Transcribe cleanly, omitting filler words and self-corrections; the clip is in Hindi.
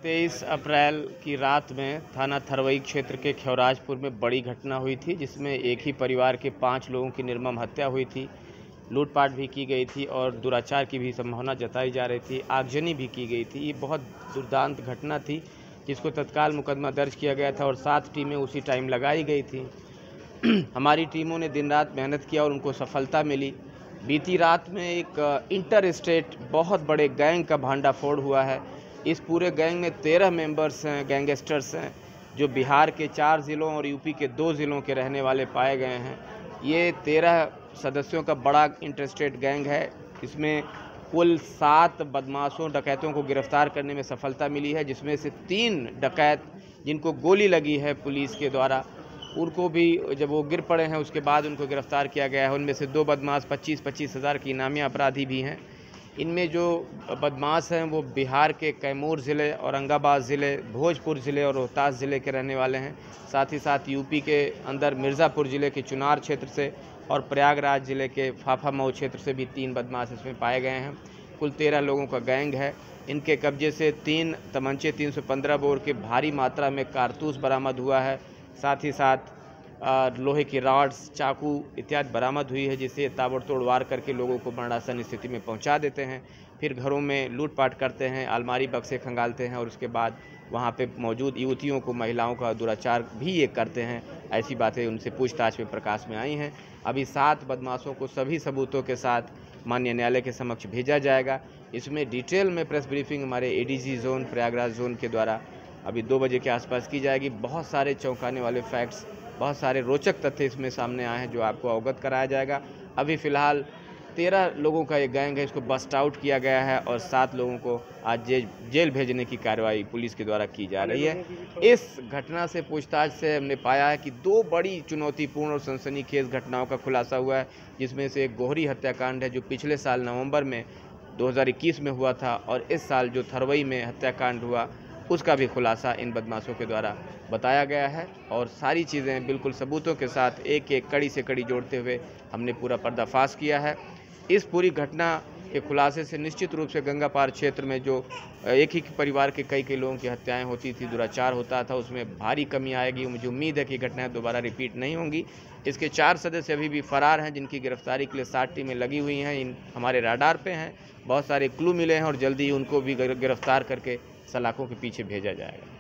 23 अप्रैल की रात में थाना थरवई क्षेत्र के ख्यौराजपुर में बड़ी घटना हुई थी, जिसमें एक ही परिवार के 5 लोगों की निर्मम हत्या हुई थी। लूटपाट भी की गई थी और दुराचार की भी संभावना जताई जा रही थी। आगजनी भी की गई थी। ये बहुत दुर्दांत घटना थी, जिसको तत्काल मुकदमा दर्ज किया गया था और 7 टीमें उसी टाइम लगाई गई थी। हमारी टीमों ने दिन रात मेहनत किया और उनको सफलता मिली। बीती रात में एक इंटर स्टेट बहुत बड़े गैंग का भांडाफोड़ हुआ है। इस पूरे गैंग में 13 मेंबर्स हैं, गैंगस्टर्स हैं, जो बिहार के 4 ज़िलों और यूपी के 2 ज़िलों के रहने वाले पाए गए हैं। ये 13 सदस्यों का बड़ा इंटर स्टेट गैंग है। इसमें कुल 7 बदमाशों डकैतों को गिरफ्तार करने में सफलता मिली है, जिसमें से 3 डकैत जिनको गोली लगी है पुलिस के द्वारा, उनको भी जब वो गिर पड़े हैं उसके बाद उनको गिरफ्तार किया गया है। उनमें से 2 बदमाश 25-25 हज़ार के इनामी अपराधी भी हैं। इनमें जो बदमाश हैं वो बिहार के कैमूर ज़िले, औरंगाबाद ज़िले, भोजपुर ज़िले और रोहतास ज़िले के रहने वाले हैं। साथ ही साथ यूपी के अंदर मिर्ज़ापुर ज़िले के चुनार क्षेत्र से और प्रयागराज ज़िले के फाफा मऊ क्षेत्र से भी 3 बदमाश इसमें पाए गए हैं। कुल 13 लोगों का गैंग है। इनके कब्जे से 3 तमंचे, 315 बोर के भारी मात्रा में कारतूस बरामद हुआ है। साथ ही साथ लोहे की रॉड्स, चाकू इत्यादि बरामद हुई है, जिसे ताबड़तोड़ वार करके लोगों को मरणासन स्थिति में पहुंचा देते हैं। फिर घरों में लूटपाट करते हैं, अलमारी बक्से खंगालते हैं और उसके बाद वहां पे मौजूद युवतियों को, महिलाओं का दुराचार भी ये करते हैं। ऐसी बातें उनसे पूछताछ में प्रकाश में आई हैं। अभी 7 बदमाशों को सभी सबूतों के साथ माननीय न्यायालय के समक्ष भेजा जाएगा। इसमें डिटेल में प्रेस ब्रीफिंग हमारे एडीजी जोन, प्रयागराज जोन के द्वारा अभी 2 बजे के आसपास की जाएगी। बहुत सारे चौंकाने वाले फैक्ट्स, बहुत सारे रोचक तथ्य इसमें सामने आए हैं जो आपको अवगत कराया जाएगा। अभी फ़िलहाल 13 लोगों का ये गैंग है, इसको बस्ट आउट किया गया है और 7 लोगों को आज जेल भेजने की कार्रवाई पुलिस के द्वारा की जा रही है। इस घटना से पूछताछ से हमने पाया है कि 2 बड़ी चुनौतीपूर्ण और सनसनीखेज घटनाओं का खुलासा हुआ है, जिसमें से एक गोहरी हत्याकांड है जो पिछले साल नवंबर में 2021 में हुआ था, और इस साल जो थरवई में हत्याकांड हुआ उसका भी खुलासा इन बदमाशों के द्वारा बताया गया है। और सारी चीज़ें बिल्कुल सबूतों के साथ एक-एक कड़ी से कड़ी जोड़ते हुए हमने पूरा पर्दाफाश किया है। इस पूरी घटना के खुलासे से निश्चित रूप से गंगापार क्षेत्र में जो एक ही परिवार के कई लोगों की हत्याएं होती थी, दुराचार होता था, उसमें भारी कमी आएगी। मुझे उम्मीद है कि घटनाएं दोबारा रिपीट नहीं होंगी। इसके 4 सदस्य अभी भी फरार हैं, जिनकी गिरफ्तारी के लिए 7 टीमें लगी हुई हैं। इन हमारे राडार पे हैं, बहुत सारे क्लू मिले हैं और जल्दी उनको भी गिरफ्तार करके सलाखों के पीछे भेजा जाएगा।